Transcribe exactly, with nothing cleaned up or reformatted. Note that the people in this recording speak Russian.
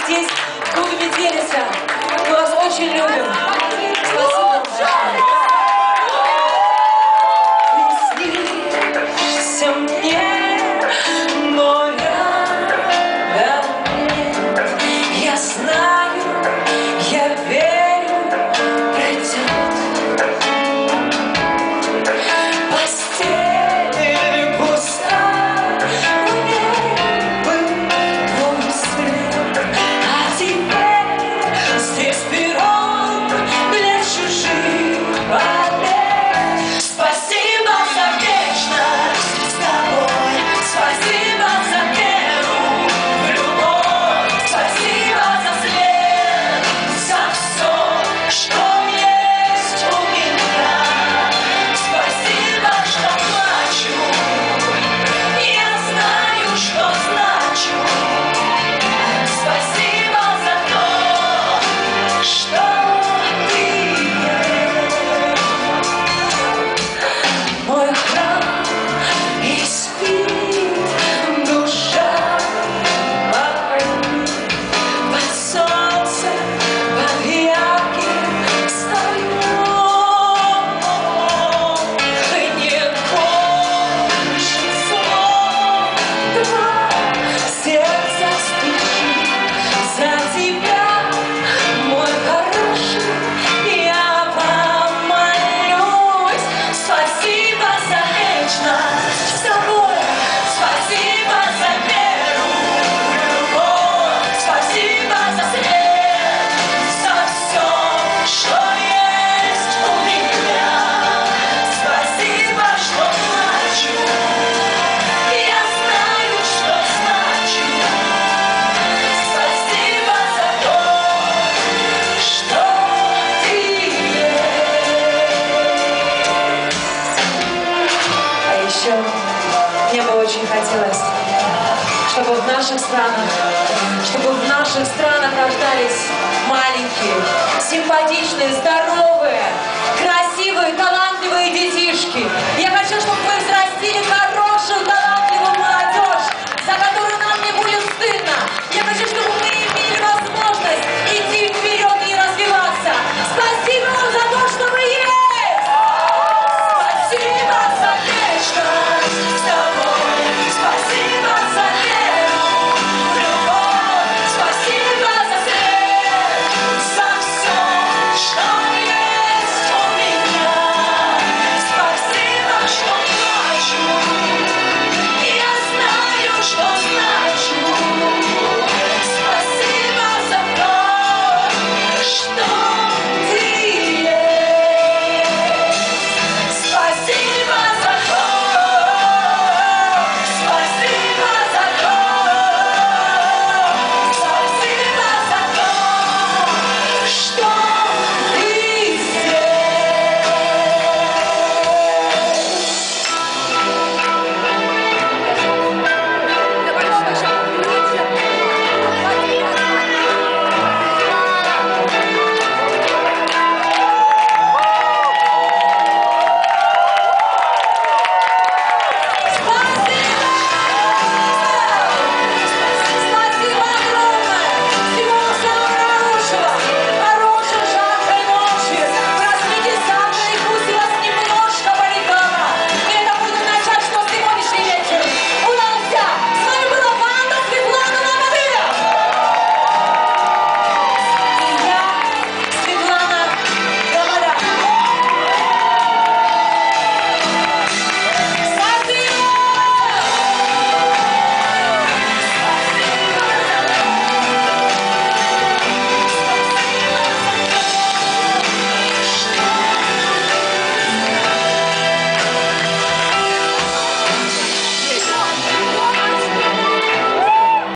здесь будем делиться. Мы вас очень любим. Спасибо. Приснился мне мой рядом. Я знаю, я верю, пройдет. Постель пуста, мне был твой след. А теперь здесь перрон для чужих побед. Спасибо за вечность с тобой, спасибо за веру в любовь, спасибо за след, за все, что есть у меня. Спасибо, что плачу, я знаю, что значу. Спасибо за то, что ты есть. Мой храм и спит душа моя. Под солнцем, под ярким столом. Не больше слов два сердца стучит за тебя, мой хороший, я помолюсь. Спасибо за вечность с тобой, спасибо за веру в любовь, спасибо за след, за все, что есть у меня. Спасибо, что плачу, я знаю, что значу. Спасибо за то, что ты есть. А еще мне бы очень хотелось, чтобы в наших странах, чтобы в наших странах рождались маленькие, симпатичные, здоровые, красивые, талантливые детишки. Я хочу, чтобы вы взрослели.